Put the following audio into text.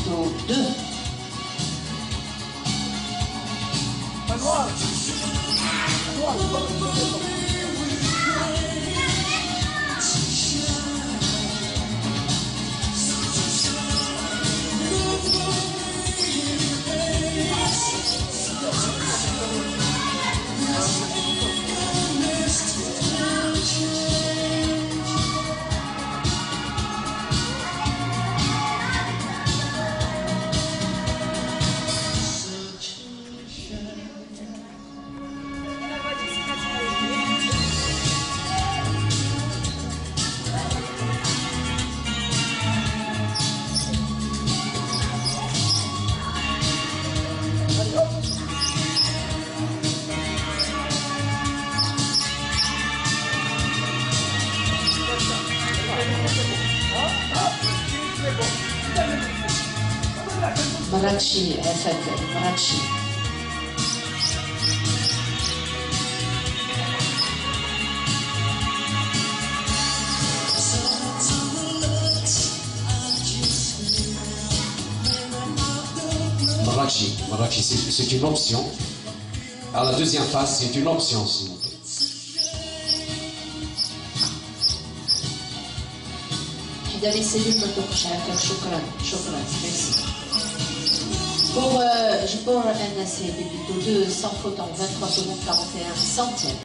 débito 2. Maracchi, Maracchi. Maracchi, c'est une option. Alors la deuxième phase, c'est une option, s'il vous plaît. Pour NAC débito 2, sans faute en 23 secondes 41 centièmes.